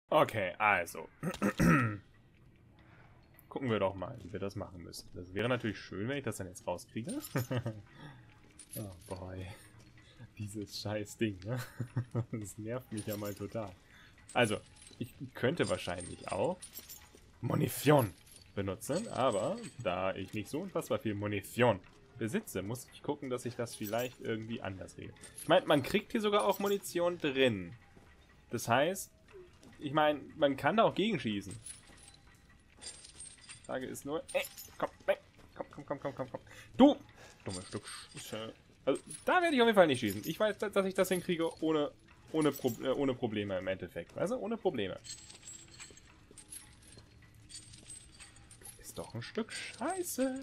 Okay, also. Gucken wir doch mal, wie wir das machen müssen. Das wäre natürlich schön, wenn ich das dann jetzt rauskriege. Oh boy. Dieses scheiß Ding, ne? Das nervt mich ja mal total. Also, ich könnte wahrscheinlich auch Munition benutzen, aber da ich nicht so unfassbar viel Munition besitze, muss ich gucken, dass ich das vielleicht irgendwie anders regle. Ich meine, man kriegt hier sogar auch Munition drin. Das heißt, ich meine, man kann da auch gegenschießen. Die Frage ist nur, komm, weg, komm. Du! Dummes Stück Scheiße. Also, da werde ich auf jeden Fall nicht schießen. Ich weiß, dass ich das hinkriege ohne Probleme im Endeffekt. Weißt du? Ohne Probleme. Ist doch ein Stück Scheiße.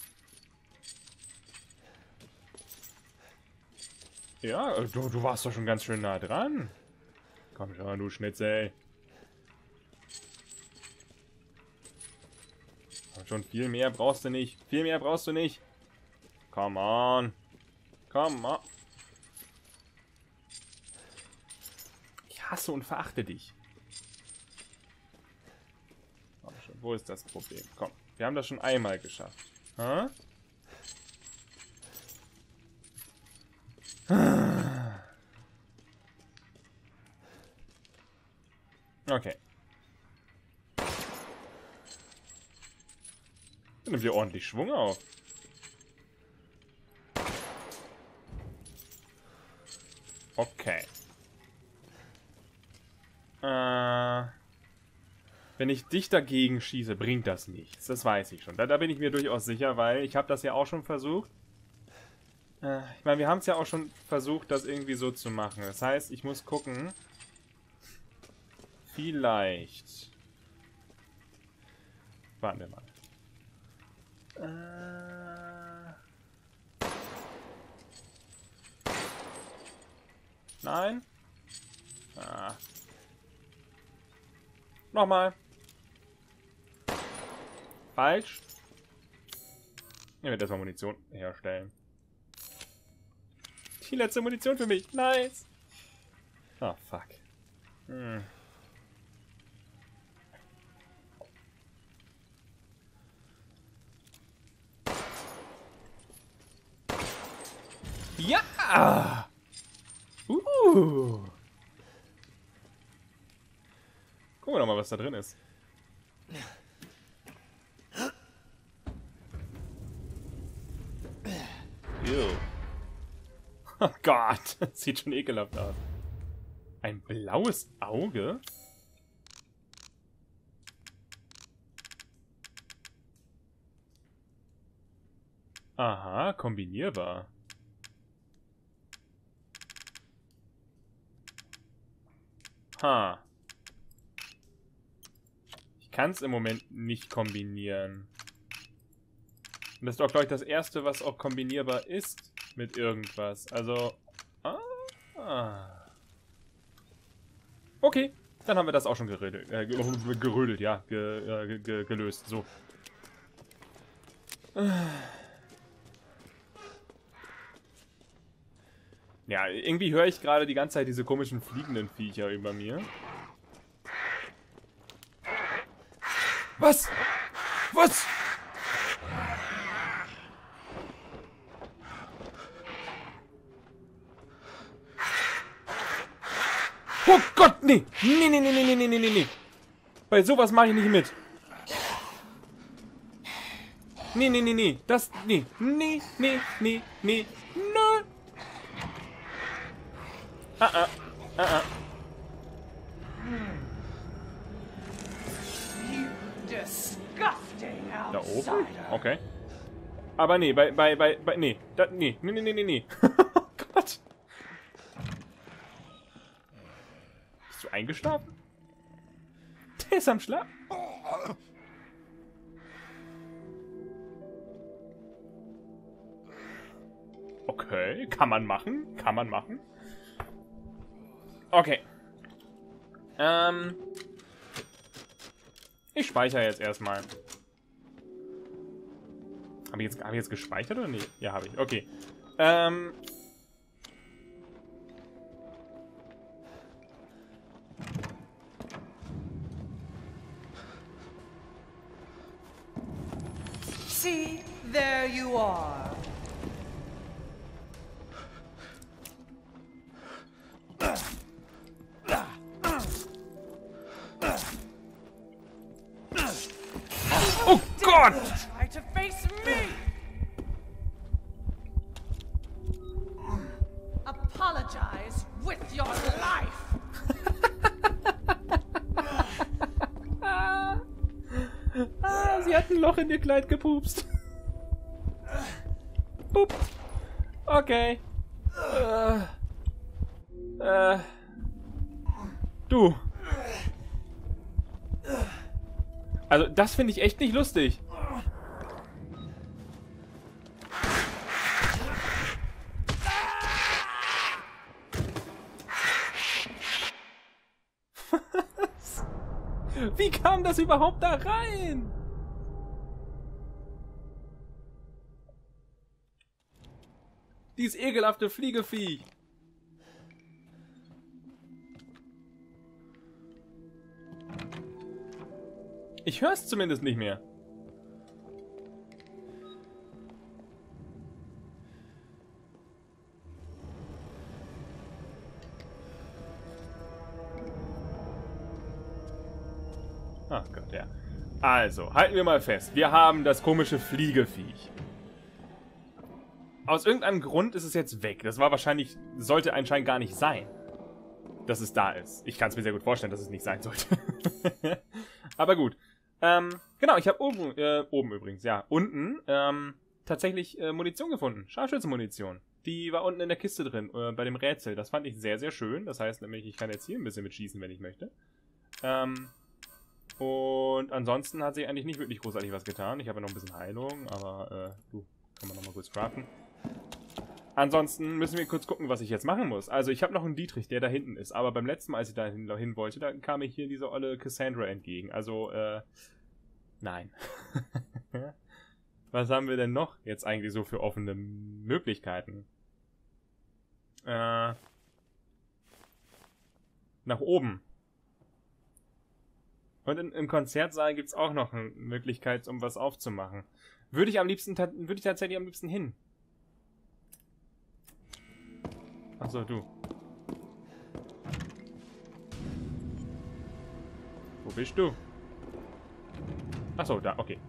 Ja, du warst doch schon ganz schön nah dran. Komm schon, du Schnitzel. Komm schon, viel mehr brauchst du nicht. Viel mehr brauchst du nicht. Come on. Come on. Ich hasse und verachte dich. Komm schon, wo ist das Problem? Komm, wir haben das schon einmal geschafft. Hä? Okay. Dann nimmt ihr ordentlich Schwung auf. Okay. Wenn ich dich dagegen schieße, bringt das nichts. Das weiß ich schon. Da bin ich mir durchaus sicher, weil ich habe das ja auch schon versucht. Ich meine, wir haben es ja auch schon versucht, das irgendwie so zu machen. Das heißt, ich muss gucken. Vielleicht. Warten wir mal. Nein. Nochmal. Falsch. Ich werde erstmal Munition herstellen. Die letzte Munition für mich. Nice. Oh, fuck. Ja! Gucken wir doch mal, was da drin ist. Ew. Oh Gott, das sieht schon ekelhaft aus. Ein blaues Auge? Aha, kombinierbar. Ha. Ich kann es im Moment nicht kombinieren. Und das ist doch, glaube ich, das erste, was auch kombinierbar ist mit irgendwas. Also. Okay, dann haben wir das auch schon gerödelt. Gerödelt, ja. Gelöst. So. Ja, irgendwie höre ich gerade die ganze Zeit diese komischen fliegenden Viecher über mir. Was? Was? Oh Gott, nee! Nee. Bei sowas mache ich nicht mit. Nee. Das, nee. Nee. Nö. Da oben? Okay. Aber nee, nee. Nee. Oh Gott. Bist du eingeschlafen? Der ist am Schlaf. Okay, kann man machen. Okay. Ich speichere jetzt erstmal. Habe ich jetzt gespeichert oder nicht? Ja, habe ich. Okay. See, there you are. Oh Gott! Try to face me. Apologize with your life. Sie hat ein Loch in ihr Kleid gepupst. Pup. Okay. Du. Also, das finde ich echt nicht lustig. Was? Wie kam das überhaupt da rein? Dieses ekelhafte Fliegeviech. Ich höre es zumindest nicht mehr. Ach Gott, ja. Also, halten wir mal fest. Wir haben das komische Fliegeviech. Aus irgendeinem Grund ist es jetzt weg. Das war wahrscheinlich, sollte anscheinend gar nicht sein, dass es da ist. Ich kann es mir sehr gut vorstellen, dass es nicht sein sollte. Aber gut. Genau, ich habe oben übrigens, ja, unten tatsächlich Munition gefunden. Scharfschützenmunition. Die war unten in der Kiste drin, bei dem Rätsel. Das fand ich sehr, sehr schön. Das heißt nämlich, ich kann jetzt hier ein bisschen mitschießen, wenn ich möchte. Und ansonsten hat sich eigentlich nicht wirklich großartig was getan. Ich habe ja noch ein bisschen Heilung, aber kann man nochmal kurz craften. Ansonsten müssen wir kurz gucken, was ich jetzt machen muss. Also ich habe noch einen Dietrich, der da hinten ist. Aber beim letzten Mal, als ich da hin wollte, da kam mir hier diese olle Cassandra entgegen. Also, nein. Was haben wir denn noch jetzt eigentlich so für offene Möglichkeiten? Nach oben. Und im Konzertsaal gibt es auch noch eine Möglichkeit, um was aufzumachen. Würde ich tatsächlich am liebsten hin. Achso, du. Wo bist du? Achso, da, okay.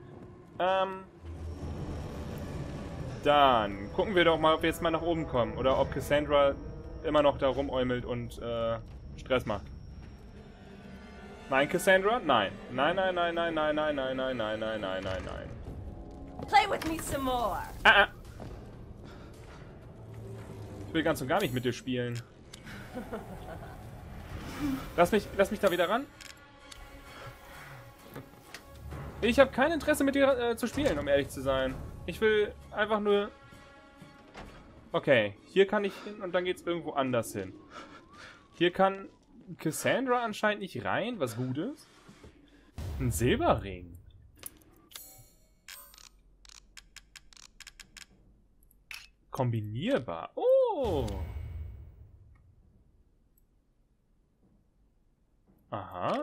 Dann gucken wir doch mal, ob wir jetzt mal nach oben kommen. Oder ob Cassandra immer noch da rumäumelt und Stress macht. Nein, Cassandra? Nein. Nein, nein, nein, nein, nein, nein, nein, nein, nein, nein, nein, nein, nein. Play with me some more. Ich will ganz und gar nicht mit dir spielen. Lass mich da wieder ran. Ich habe kein Interesse mit dir zu spielen, um ehrlich zu sein. Ich will einfach nur... Okay, hier kann ich hin und dann geht's irgendwo anders hin. Hier kann Cassandra anscheinend nicht rein, was gut ist. Ein Silberring. Kombinierbar. Oh! Aha.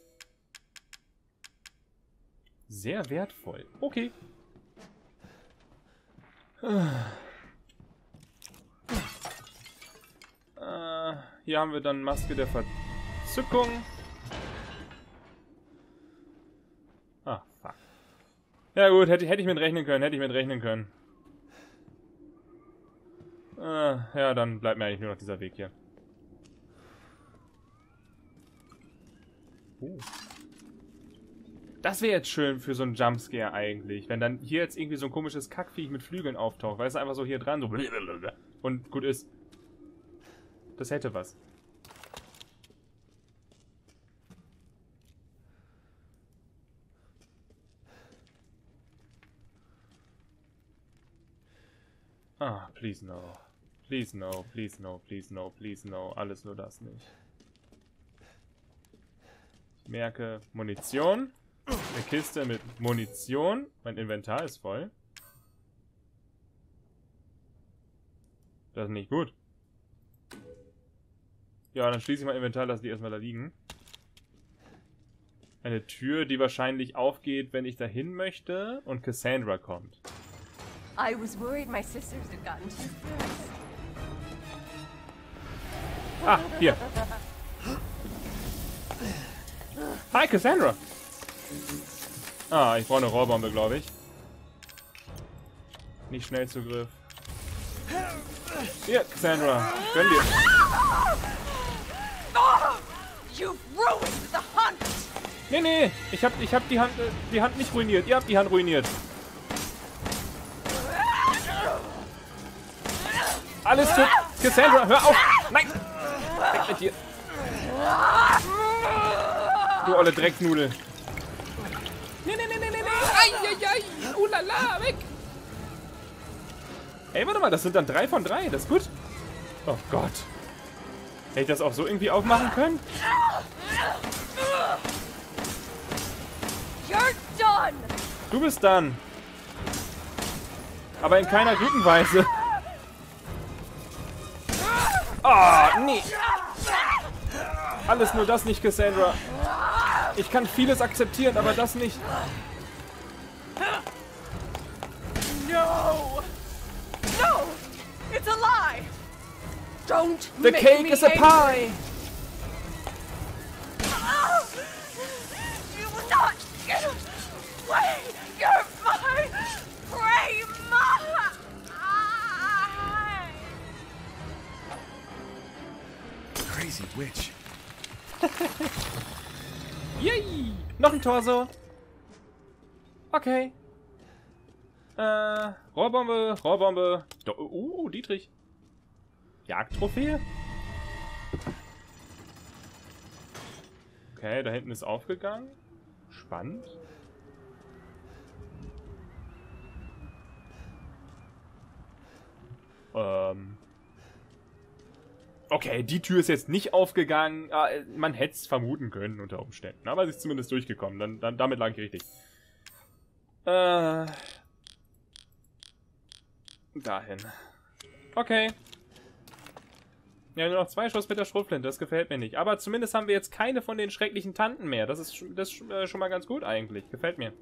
Sehr wertvoll. Okay. Hier haben wir dann Maske der Verzückung. Ah, fuck. Ja gut, hätte ich mit rechnen können, ja, dann bleibt mir eigentlich nur noch dieser Weg hier. Das wäre jetzt schön für so einen Jumpscare eigentlich, wenn dann hier jetzt irgendwie so ein komisches Kackviech mit Flügeln auftaucht, weil es einfach so hier dran so und gut ist. Das hätte was. Ah, please no. Please no, please no, please no, please no. Alles nur das nicht. Ich merke Munition. Eine Kiste mit Munition. Mein Inventar ist voll. Das ist nicht gut. Ja, dann schließe ich mein Inventar, lasse die erstmal da liegen. Eine Tür, die wahrscheinlich aufgeht, wenn ich dahin möchte und Cassandra kommt. I was worried my sisters had gotten too fast. Ah, hier. Hi, Cassandra. Ah, ich brauche eine Rohrbombe, glaube ich. Nicht Schnellzugriff. Hier, Cassandra. Gönn dir. You've ruined the hunt! Nee, ich hab die Hand nicht ruiniert. Ihr habt die Hand ruiniert. Alles für Cassandra, hör auf! Nein! Weg mit dir! Du olle Drecksnudel! Nee! Eieiei! Ulala, weg! Ey, warte mal, das sind dann 3 von 3, das ist gut. Oh Gott. Hätte ich das auch so irgendwie aufmachen können? You're done! Du bist dann. Aber in keiner guten Weise. Ah, nee. Alles nur das nicht, Cassandra. Ich kann vieles akzeptieren, aber das nicht. No! No! It's a lie! Don't The make cake me is a angry. pie. You will not get away! You're my prey! Crazy witch. Yay! Noch ein Torso. Okay. Rohrbombe. Dietrich. Jagdtrophäe? Okay, da hinten ist aufgegangen. Spannend. Okay, die Tür ist jetzt nicht aufgegangen. Man hätte es vermuten können unter Umständen. Aber sie ist zumindest durchgekommen. Damit lag ich richtig. Dahin. Okay. Ja, nur noch 2 Schuss mit der Schrotflinte. Das gefällt mir nicht. Aber zumindest haben wir jetzt keine von den schrecklichen Tanten mehr. Das ist schon mal ganz gut eigentlich. Gefällt mir.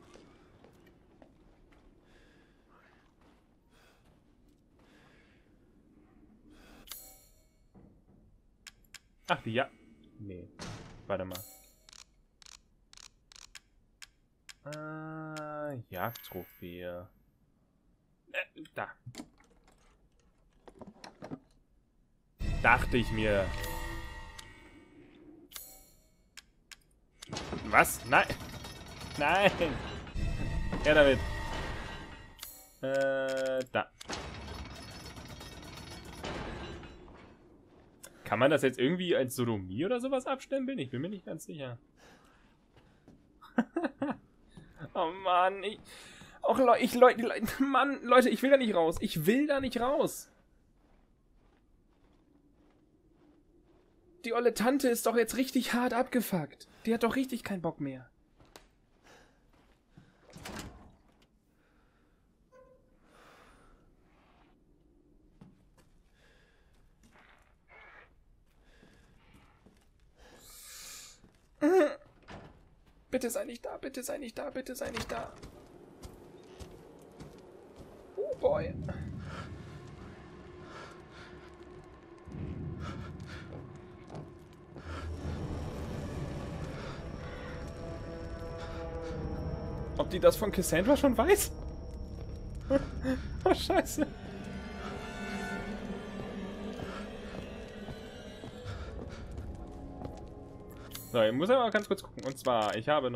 Ach, die ja. Nee. Warte mal. Jagdtrophäe. Da. Dachte ich mir. Was? Nein. Nein. Her damit. Da. Kann man das jetzt irgendwie als Sodomie oder sowas abstempeln? Ich bin mir nicht ganz sicher. Oh Mann, Mann, Leute, ich will da nicht raus. Ich will da nicht raus. Die olle Tante ist doch jetzt richtig hart abgefuckt. Die hat doch richtig keinen Bock mehr. Bitte sei nicht da, bitte sei nicht da, bitte sei nicht da. Oh boy. Ob die das von Cassandra schon weiß? Oh, scheiße. So, ich muss aber mal ganz kurz gucken. Und zwar, ich habe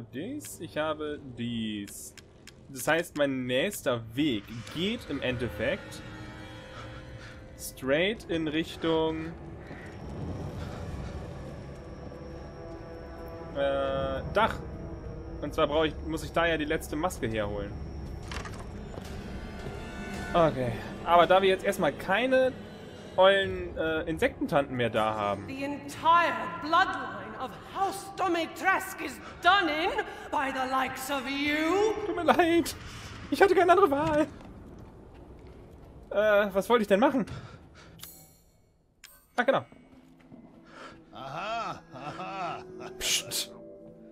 dies. Das heißt, mein nächster Weg geht im Endeffekt straight in Richtung Dach. Und zwar muss ich da ja die letzte Maske herholen. Okay. Aber da wir jetzt erstmal keine ollen Insektentanten mehr da haben. The entire bloodline of House Domitresk is done in by the likes of you. Tut mir leid. Ich hatte keine andere Wahl. Was wollte ich denn machen? Ach, genau. Aha, aha. Psst.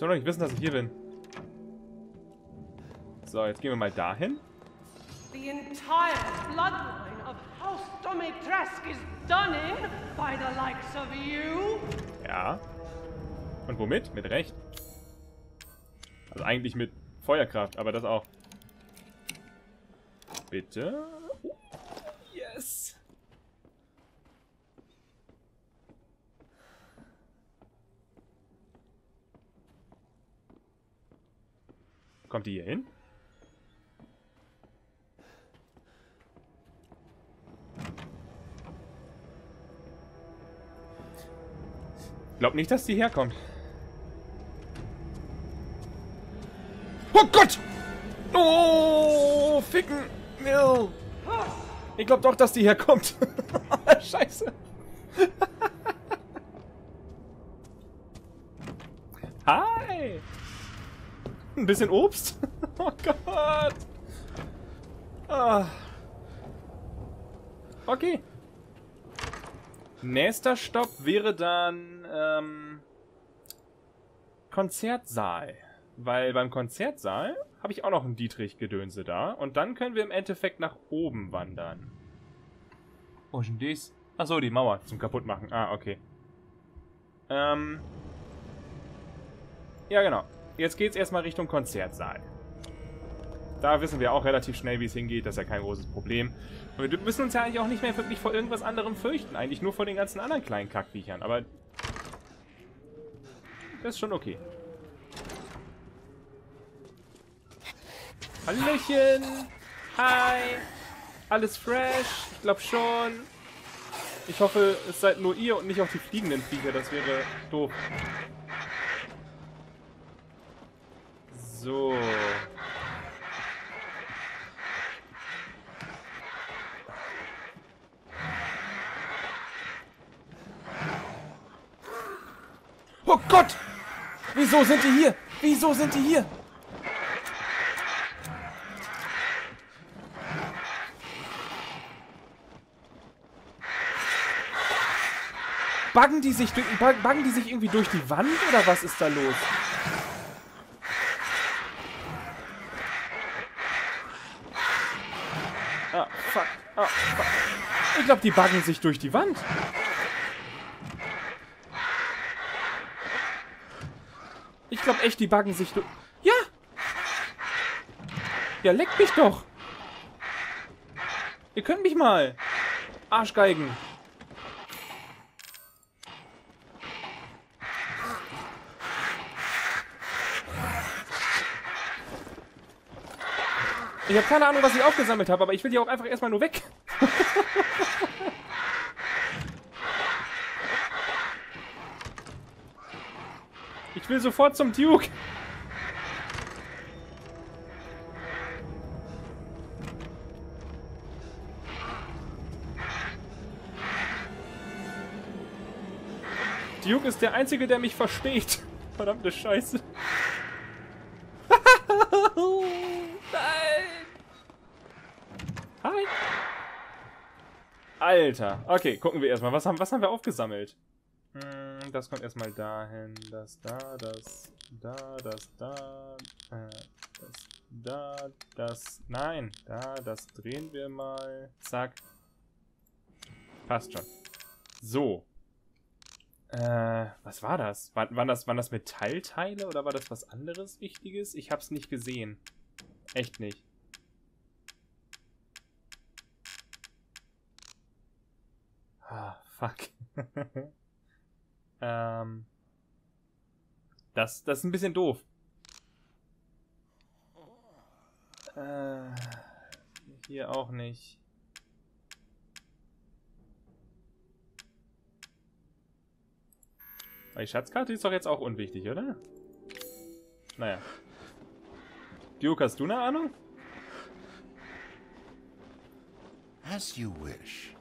soll doch nicht wissen, dass ich hier bin. So, jetzt gehen wir mal dahin. The entire bloodline of House Domitresk is done in by the likes of you. Ja. Und womit? Mit Recht. Also eigentlich mit Feuerkraft, aber das auch. Bitte. Yes. Kommt die hier hin? Glaub nicht, dass die herkommt. Oh Gott! Oh, ficken! No. Ich glaub doch, dass die herkommt. Scheiße. Hi! Ein bisschen Obst? Oh Gott! Ah. Okay. Nächster Stopp wäre dann Konzertsaal. Weil beim Konzertsaal habe ich auch noch ein Dietrich-Gedönse da. Und dann können wir im Endeffekt nach oben wandern. Wo ist denn dies? Achso, die Mauer zum Kaputtmachen. Ah, okay. Ja, genau. Jetzt geht's erstmal Richtung Konzertsaal. Da wissen wir auch relativ schnell, wie es hingeht. Das ist ja kein großes Problem. Und wir müssen uns ja eigentlich auch nicht mehr wirklich vor irgendwas anderem fürchten. Eigentlich nur vor den ganzen anderen kleinen Kackviechern. Aber das ist schon okay. Hallöchen! Hi! Alles fresh? Ich glaube schon. Ich hoffe, es seid nur ihr und nicht auch die fliegenden Viecher. Das wäre doof. So. Oh Gott! Wieso sind die hier? Wieso sind die hier? Buggen die sich irgendwie durch die Wand oder was ist da los? Ah, fuck. Ah, fuck. Ich glaube, die buggen sich durch die Wand. Ich glaube echt, die buggen sich durch... Ja! Ja, leckt mich doch! Ihr könnt mich mal! Arschgeigen! Ich habe keine Ahnung, was ich aufgesammelt habe, aber ich will hier auch einfach erstmal nur weg. Ich will sofort zum Duke. Duke ist der Einzige, der mich versteht. Verdammte Scheiße. Nein! Hi! Alter. Okay, gucken wir erstmal. Was haben wir aufgesammelt? Das kommt erstmal dahin. Das da, das da, das da, das da, das... Nein, da, das drehen wir mal. Zack. Passt schon. So. Was war das? Waren das Metallteile oder war das was anderes Wichtiges? Ich hab's nicht gesehen. Echt nicht. Ah, fuck. Das ist ein bisschen doof. Hier auch nicht. Die Schatzkarte ist doch jetzt auch unwichtig, oder? Naja. Duke, hast du eine Ahnung? As you wish.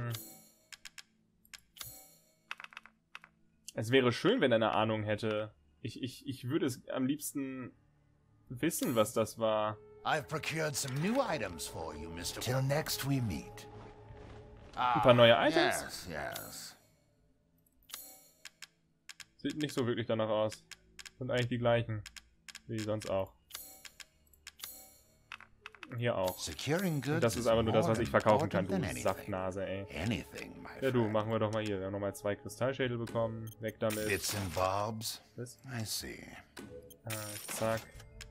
Es wäre schön, wenn er eine Ahnung hätte. Ich würde es am liebsten wissen, was das war. I've procured some new items for you, Mr. Till next we meet. Ein paar neue Items? Yes, yes. Sieht nicht so wirklich danach aus. Sind eigentlich die gleichen. Wie sonst auch. Hier auch. Und das ist aber nur das, was ich verkaufen kann, du Saftnase, ey. Ja, du, machen wir doch mal hier. Wir haben nochmal 2 Kristallschädel bekommen. Weg damit. Bits and bobs. Was? I see. Zack.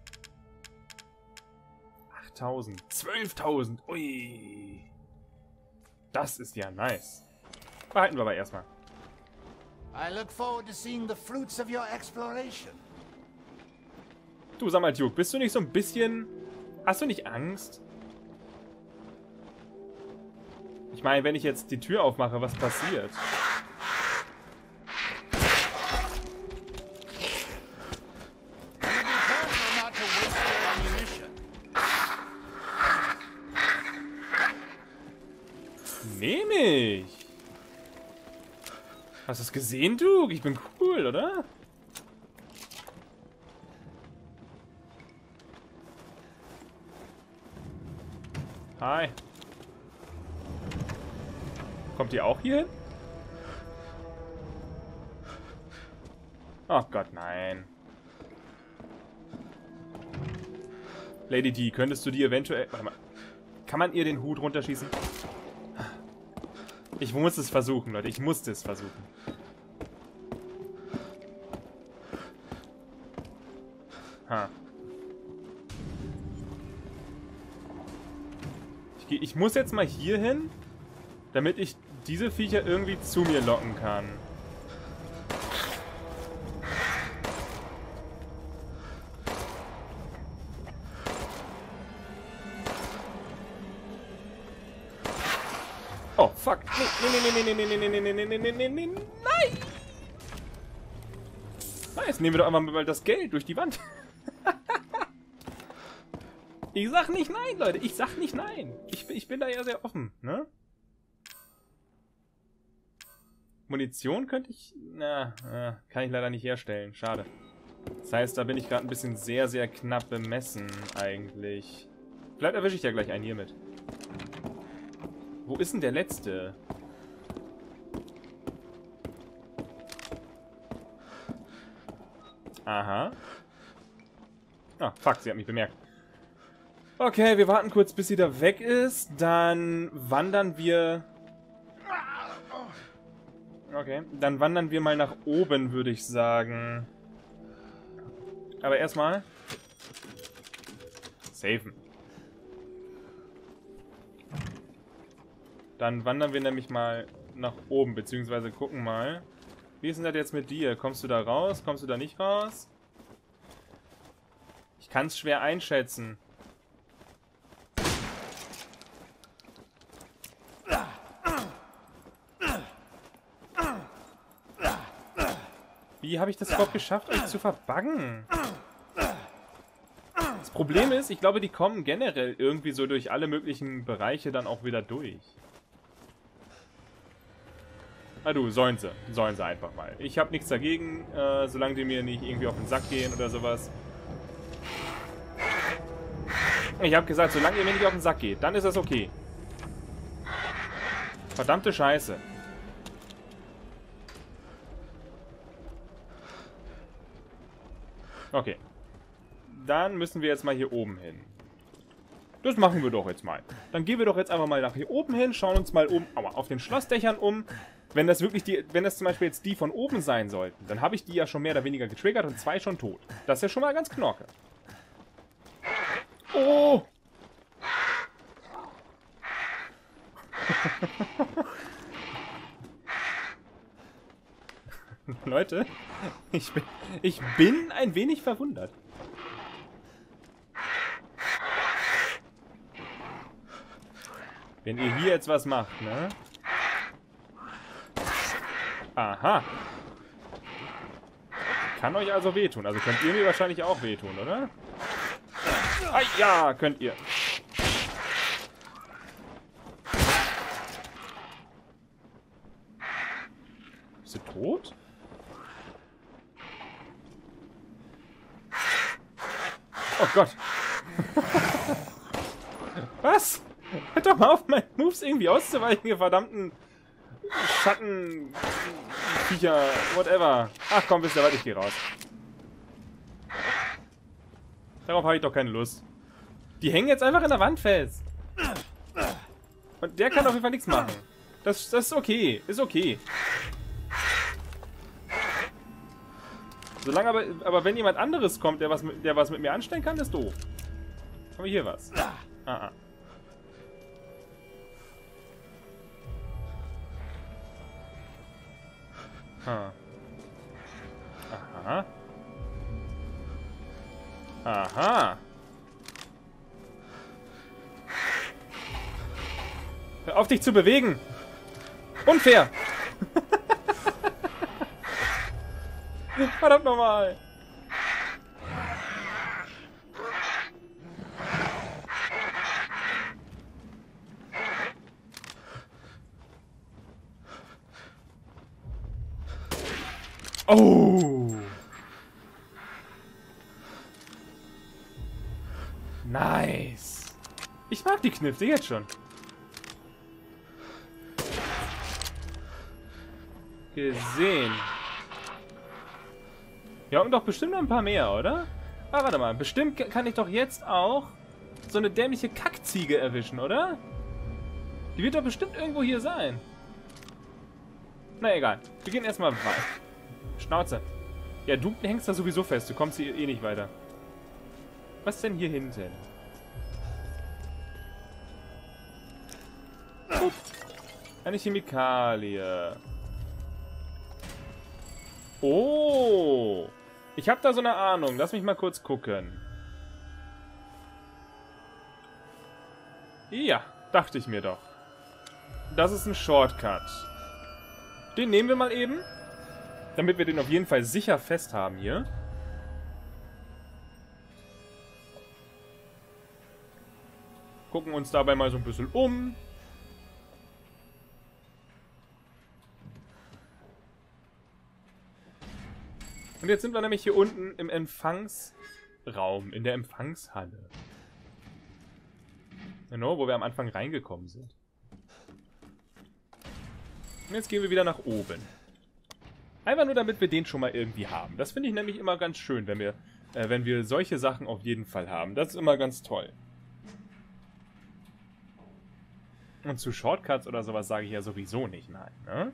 8.000. 12.000. Ui. Das ist ja nice. Behalten wir aber erstmal. I look forward to seeing the fruits of your exploration. Du, sag mal, Duke, bist du nicht so ein bisschen... Hast du nicht Angst? Ich meine, wenn ich jetzt die Tür aufmache, was passiert? Nehme ich. Hast du es gesehen, Duke? Ich bin cool, oder? Hi. Kommt ihr auch hier hin? Oh Gott, nein. Lady D, könntest du die eventuell... Warte mal. Kann man ihr den Hut runterschießen? Ich muss es versuchen, Leute. Ich musste es versuchen. Ha. Ich muss jetzt mal hier hin, damit ich diese Viecher irgendwie zu mir locken kann. Oh, fuck. Nee, nein! Jetzt nehmen wir doch einfach mal das Geld durch die Wand. Ich sag nicht nein, Leute. Ich sag nicht nein. Ich bin da ja sehr offen, ne? Munition könnte ich... Na, kann ich leider nicht herstellen. Schade. Das heißt, da bin ich gerade ein bisschen sehr, sehr knapp bemessen, eigentlich. Vielleicht erwische ich ja gleich einen hier mit. Wo ist denn der letzte? Aha. Ah, fuck, sie hat mich bemerkt. Okay, wir warten kurz, bis sie da weg ist. Dann wandern wir... Okay, dann wandern wir mal nach oben, würde ich sagen. Aber erstmal... Safen. Dann wandern wir nämlich mal nach oben, beziehungsweise gucken mal. Wie ist denn das jetzt mit dir? Kommst du da raus? Kommst du da nicht raus? Ich kann es schwer einschätzen. Wie habe ich das überhaupt geschafft, euch zu verbuggen? Das Problem ist, ich glaube, die kommen generell irgendwie so durch alle möglichen Bereiche dann auch wieder durch. Na du, sollen sie. Sollen sie einfach mal. Ich habe nichts dagegen, solange die mir nicht irgendwie auf den Sack gehen oder sowas. Ich habe gesagt, solange ihr mir nicht auf den Sack geht, dann ist das okay. Verdammte Scheiße. Okay. Dann müssen wir jetzt mal hier oben hin. Das machen wir doch jetzt mal. Dann gehen wir doch jetzt einfach mal nach hier oben hin, schauen uns mal oben auf den Schlossdächern um. Wenn das wirklich wenn das zum Beispiel jetzt die von oben sein sollten, dann habe ich die ja schon mehr oder weniger getriggert und 2 schon tot. Das ist ja schon mal ganz knorke. Oh! Leute, ich bin ein wenig verwundert. Wenn ihr hier jetzt was macht, ne? Aha. Kann euch also wehtun. Also könnt ihr mir wahrscheinlich auch wehtun, oder? Ah ja, könnt ihr. Bist du tot? Oh Gott. Was? Hört doch mal auf, meine Moves irgendwie auszuweichen, ihr verdammten Schatten... Viecher, whatever. Ach komm, wisst ihr was, ich geh raus. Darauf habe ich doch keine Lust. Die hängen jetzt einfach in der Wand fest. Und der kann auf jeden Fall nichts machen. Das ist okay. Ist okay. Solange aber wenn jemand anderes kommt, der was mit mir anstellen kann, ist doof. Haben wir hier was? Ah. Aha. Aha. Hör auf, dich zu bewegen. Unfair. Verdammt nochmal. Oh. Nice. Ich mag die Knifte jetzt schon. Gesehen. Ja, und doch bestimmt noch ein paar mehr, oder? Ah, warte mal. Bestimmt kann ich doch jetzt auch so eine dämliche Kackziege erwischen, oder? Die wird doch bestimmt irgendwo hier sein. Na egal. Wir gehen erstmal weiter. Schnauze. Ja, du hängst da sowieso fest. Du kommst hier eh nicht weiter. Was denn hier hinten? Eine Chemikalie. Oh. Ich habe da so eine Ahnung. Lass mich mal kurz gucken. Ja, dachte ich mir doch. Das ist ein Shortcut. Den nehmen wir mal eben. Damit wir den auf jeden Fall sicher fest haben hier. Gucken uns dabei mal so ein bisschen um. Und jetzt sind wir nämlich hier unten im Empfangsraum, in der Empfangshalle. Genau, wo wir am Anfang reingekommen sind. Und jetzt gehen wir wieder nach oben. Einfach nur, damit wir den schon mal irgendwie haben. Das finde ich nämlich immer ganz schön, wenn wir solche Sachen auf jeden Fall haben. Das ist immer ganz toll. Und zu Shortcuts oder sowas sage ich ja sowieso nicht nein, ne?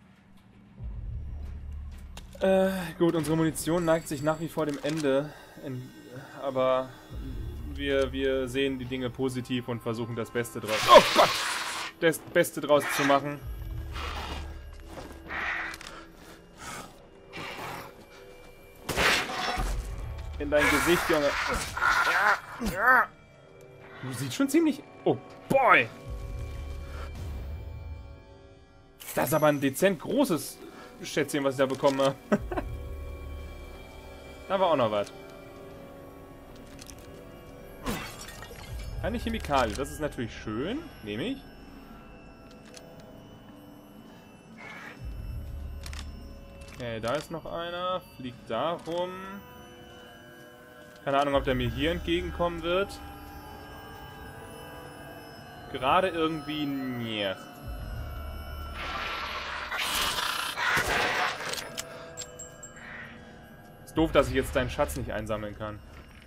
Gut, unsere Munition neigt sich nach wie vor dem Ende. Aber wir sehen die Dinge positiv und versuchen das Beste draus... Oh Gott! Das Beste draus zu machen. In dein Gesicht, Junge. Du siehst schon ziemlich... Oh, boy! Das ist aber ein dezent großes Schätzchen, was ich da bekomme. Da war auch noch was. Eine Chemikalie, das ist natürlich schön. Nehme ich. Okay, da ist noch einer. Fliegt da rum. Keine Ahnung, ob der mir hier entgegenkommen wird. Gerade irgendwie nicht. Ist doof, dass ich jetzt deinen Schatz nicht einsammeln kann.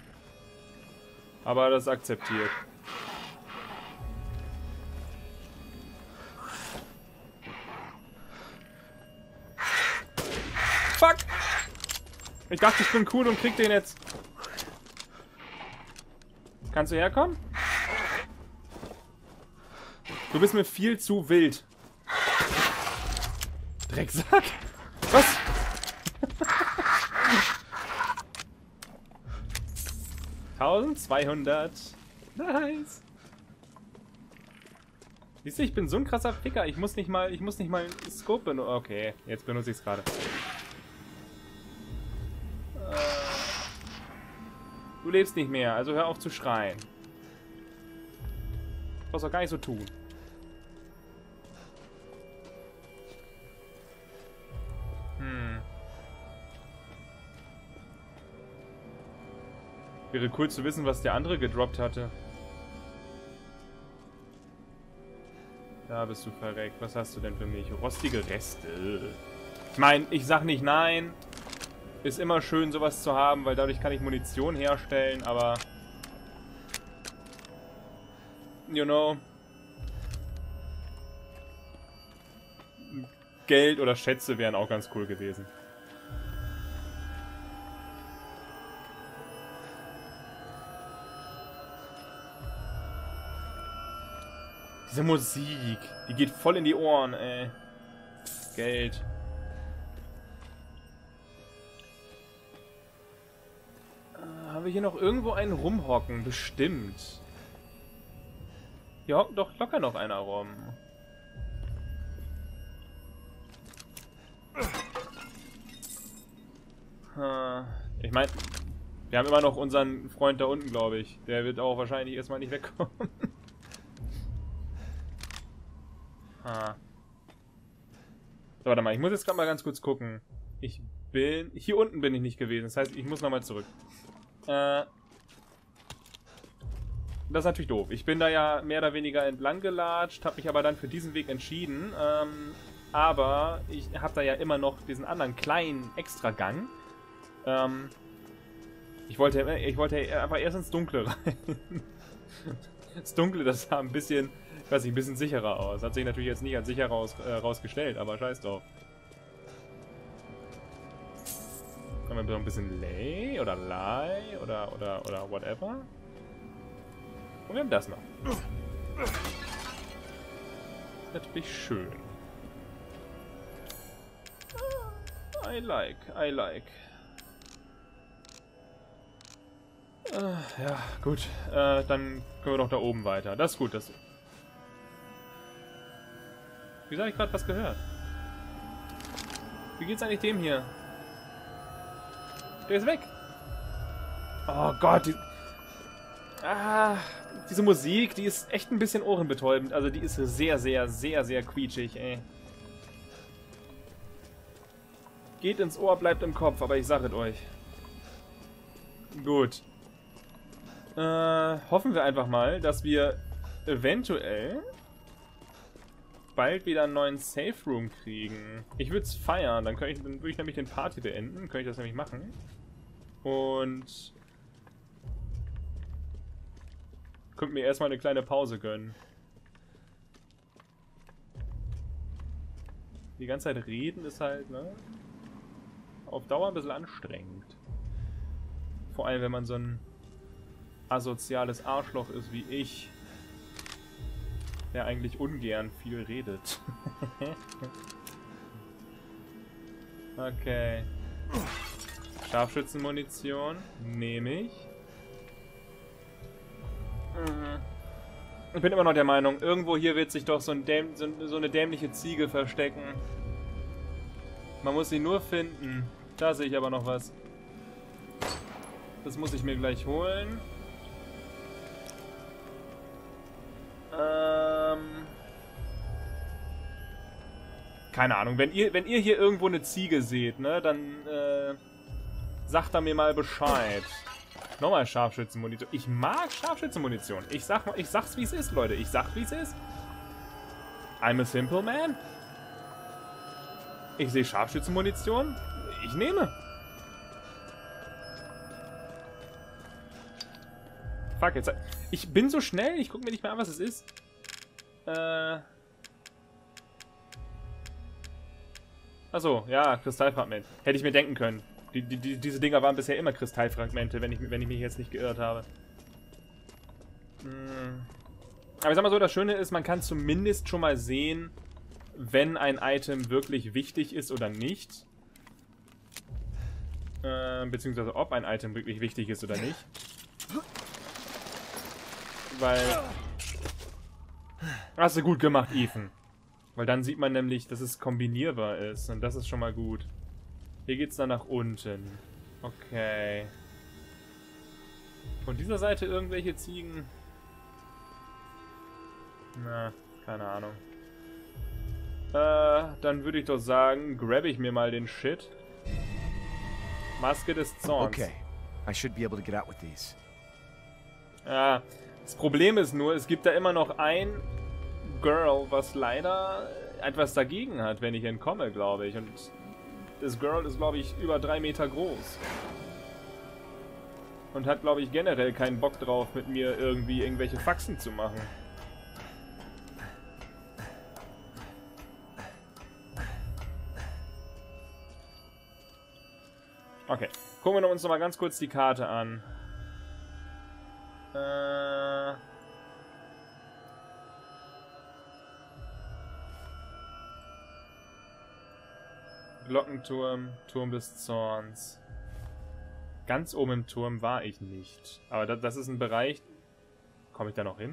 Aber das akzeptiert. Fuck! Ich dachte, ich bin cool und krieg den jetzt. Kannst du herkommen? Du bist mir viel zu wild. Drecksack? Was? $1200. Nice. Siehst du, ich bin so ein krasser Ficker. Ich muss nicht mal Scope benutzen. Okay, jetzt benutze ich es gerade. Du lebst nicht mehr, also hör auf zu schreien. Du brauchst doch gar nicht so tun. Wäre cool zu wissen, was der andere gedroppt hatte. Da bist du verreckt. Was hast du denn für mich? Rostige Reste. Ich meine, ich sag nicht nein. Ist immer schön, sowas zu haben, weil dadurch kann ich Munition herstellen, aber... You know... Geld oder Schätze wären auch ganz cool gewesen. Diese Musik, die geht voll in die Ohren, ey. Geld. Haben wir hier noch irgendwo einen rumhocken? Bestimmt. Hier hockt doch locker noch einer rum. Ich meine, wir haben immer noch unseren Freund da unten, glaube ich. Der wird auch wahrscheinlich erstmal nicht wegkommen. So, warte mal, ich muss jetzt gerade mal ganz kurz gucken. Hier unten bin ich nicht gewesen, das heißt, ich muss nochmal zurück. Das ist natürlich doof. Ich bin da ja mehr oder weniger entlang gelatscht, habe mich aber dann für diesen Weg entschieden. Aber ich habe da ja immer noch diesen anderen kleinen Extragang. Ich wollte einfach erst ins Dunkle rein. Das Dunkle, das sah ein bisschen, ich weiß nicht, ein bisschen sicherer aus. Hat sich natürlich jetzt nicht als sicher rausgestellt, aber scheiß drauf. Haben wir noch ein bisschen Lay oder Lie oder whatever. Und wir haben das noch. Das ist natürlich schön. I like. Ja, gut. Dann können wir doch da oben weiter. Das ist gut. Wieso habe ich gerade was gehört? Wie geht's eigentlich dem hier? Der ist weg. Oh Gott. Diese Musik, die ist echt ein bisschen ohrenbetäubend. Also die ist sehr, sehr, sehr, sehr quietschig, ey. Geht ins Ohr, bleibt im Kopf, aber ich sag es euch. Gut. Hoffen wir einfach mal, dass wir eventuell bald wieder einen neuen Safe Room kriegen. Ich würde es feiern, dann würde ich nämlich den Party beenden, könnte ich das nämlich machen. Und könnte mir erstmal eine kleine Pause gönnen. Die ganze Zeit reden ist halt, ne? Auf Dauer ein bisschen anstrengend. Vor allem, wenn man so ein asoziales Arschloch ist wie ich, der eigentlich ungern viel redet. Okay. Scharfschützenmunition nehme ich. Ich bin immer noch der Meinung, irgendwo hier wird sich doch so eine dämliche Ziege verstecken. Man muss sie nur finden. Da sehe ich aber noch was. Das muss ich mir gleich holen. Keine Ahnung. Wenn ihr hier irgendwo eine Ziege seht, ne, dann sagt da mir mal Bescheid. Nochmal Scharfschützenmunition. Ich mag Scharfschützenmunition. Ich sag's wie es ist, Leute. Ich sag's wie es ist. I'm a simple man. Ich sehe Scharfschützenmunition. Ich nehme. Fuck, jetzt. Ich bin so schnell, ich gucke mir nicht mehr an, was es ist. Achso, ja, Kristallfragment. Hätte ich mir denken können. Diese Dinger waren bisher immer Kristallfragmente, wenn ich mich jetzt nicht geirrt habe. Aber ich sag mal so, das Schöne ist, man kann zumindest schon mal sehen, wenn ein Item wirklich wichtig ist oder nicht. Beziehungsweise ob ein Item wirklich wichtig ist oder nicht. Weil... Hast du gut gemacht, Ethan. Weil dann sieht man nämlich, dass es kombinierbar ist. Und das ist schon mal gut. Hier geht's dann nach unten. Okay. Von dieser Seite irgendwelche Ziegen? Na, keine Ahnung. Dann würde ich doch sagen, grab ich mir mal den Shit. Maske des Zorns. Okay. I should be able to get out with these. Ja, das Problem ist nur, es gibt da immer noch ein Girl, was leider etwas dagegen hat, wenn ich entkomme, glaube ich. Und Das Girl ist, glaube ich, über 3 Meter groß. Und hat, glaube ich, generell keinen Bock drauf, mit mir irgendwie irgendwelche Faxen zu machen. Okay, gucken wir uns noch mal ganz kurz die Karte an. Glockenturm, Turm des Zorns. Ganz oben im Turm war ich nicht. Aber das ist ein Bereich... Komme ich da noch hin?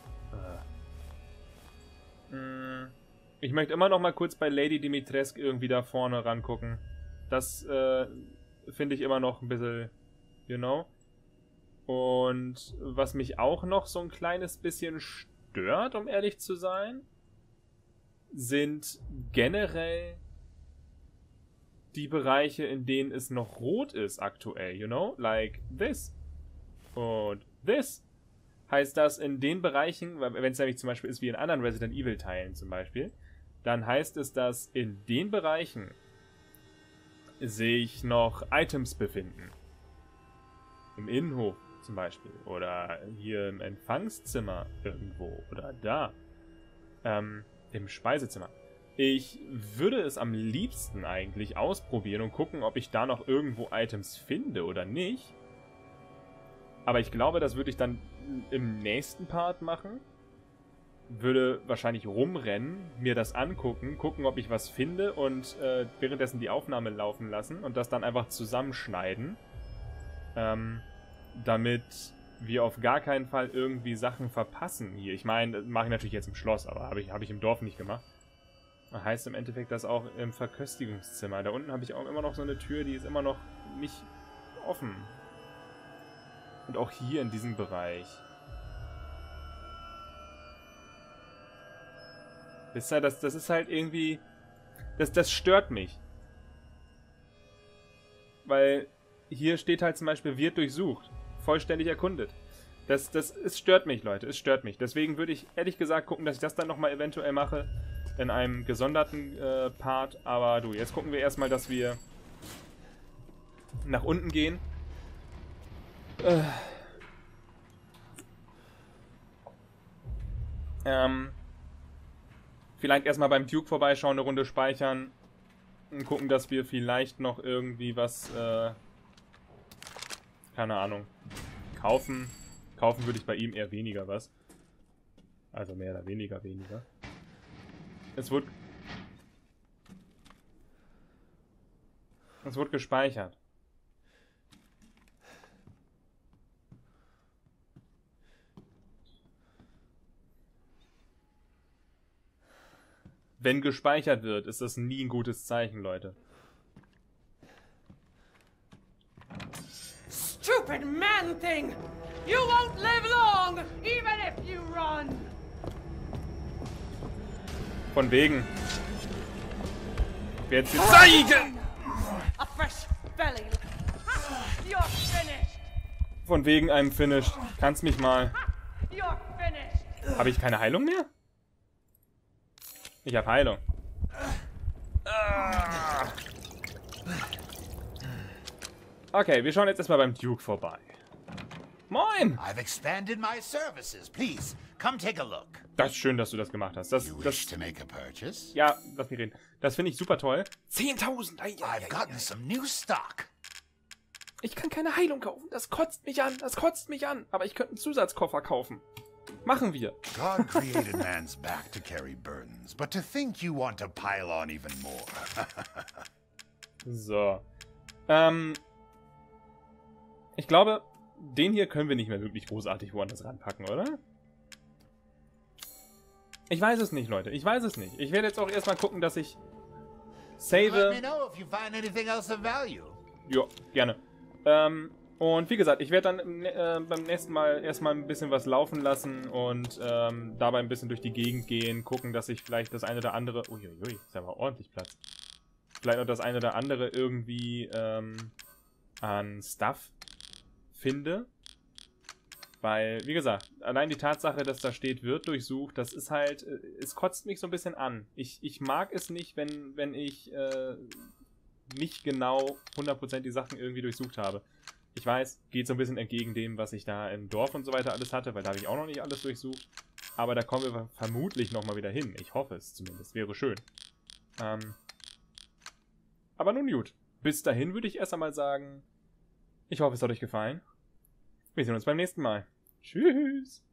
Ich möchte immer noch mal kurz bei Lady Dimitrescu irgendwie da vorne rangucken. Das finde ich immer noch ein bisschen... You know? Und was mich auch noch so ein kleines bisschen stört, um ehrlich zu sein, sind generell die Bereiche, in denen es noch rot ist aktuell, you know? Like this. Und this. Heißt das, in den Bereichen, wenn es nämlich zum Beispiel ist wie in anderen Resident Evil Teilen zum Beispiel, dann heißt es, dass in den Bereichen sich noch Items befinden. Im Innenhof zum Beispiel. Oder hier im Empfangszimmer irgendwo. Oder da. Im Speisezimmer. Ich würde es am liebsten eigentlich ausprobieren und gucken, ob ich da noch irgendwo Items finde oder nicht. Aber ich glaube, das würde ich dann im nächsten Part machen. Würde wahrscheinlich rumrennen, mir das angucken, gucken, ob ich was finde und währenddessen die Aufnahme laufen lassen und das dann einfach zusammenschneiden. Damit wir auf gar keinen Fall irgendwie Sachen verpassen hier. Ich meine, das mache ich natürlich jetzt im Schloss, aber habe ich im Dorf nicht gemacht. Das heißt im Endeffekt, das auch im Verköstigungszimmer. Da unten habe ich auch immer noch so eine Tür, die ist immer noch nicht offen. Und auch hier in diesem Bereich. Wisst ihr, das ist halt irgendwie... Das stört mich. Weil hier steht halt zum Beispiel, wird durchsucht. Vollständig erkundet. Es stört mich, Leute. Es stört mich. Deswegen würde ich ehrlich gesagt gucken, dass ich das dann nochmal eventuell mache. In einem gesonderten Part. Aber du, jetzt gucken wir erstmal, dass wir nach unten gehen. Vielleicht erstmal beim Duke vorbeischauen, eine Runde speichern. Und gucken, dass wir vielleicht noch irgendwie was, keine Ahnung, kaufen. Kaufen würde ich bei ihm eher weniger was. Also mehr oder weniger. Es wurde gespeichert. Wenn gespeichert wird, ist das nie ein gutes Zeichen, Leute. Stupid man thing! You won't live long, even if you run! Von wegen. Ich werde es dir zeigen! A fresh belly. You're finished! Von wegen einem Finished. Kannst mich mal. You're finished! Habe ich keine Heilung mehr? Ich habe Heilung. Okay, wir schauen jetzt erstmal beim Duke vorbei. Moin! I've expanded my services. Please, come take a look. Das ist schön, dass du das gemacht hast. You wish to make a purchase? Ja, lass mich reden. Das finde ich super toll. 10.000! I've gotten some new stock. Ich kann keine Heilung kaufen. Das kotzt mich an. Aber ich könnte einen Zusatzkoffer kaufen. Machen wir. God created man's back to carry burdens, but to think you want to pile on even more. So. Ich glaube, den hier können wir nicht mehr wirklich großartig woanders ranpacken, oder? Ich weiß es nicht, Leute. Ich weiß es nicht. Ich werde jetzt auch erstmal gucken, dass ich save. Let me know if you find anything else of value. Ja, gerne. Und wie gesagt, ich werde dann beim nächsten Mal erstmal ein bisschen was laufen lassen und dabei ein bisschen durch die Gegend gehen, gucken, dass ich vielleicht das eine oder andere... Uiuiui, ist aber ordentlich Platz. Vielleicht noch das eine oder andere irgendwie an Stuff finde. Weil, wie gesagt, allein die Tatsache, dass da steht, wird durchsucht, das ist halt... Es kotzt mich so ein bisschen an. Ich mag es nicht, wenn ich nicht genau 100% die Sachen irgendwie durchsucht habe. Ich weiß, geht so ein bisschen entgegen dem, was ich da im Dorf und so weiter alles hatte, weil da habe ich auch noch nicht alles durchsucht. Aber da kommen wir vermutlich nochmal wieder hin. Ich hoffe es zumindest. Wäre schön. Aber nun gut. Bis dahin würde ich erst einmal sagen, ich hoffe, es hat euch gefallen. Wir sehen uns beim nächsten Mal. Tschüss.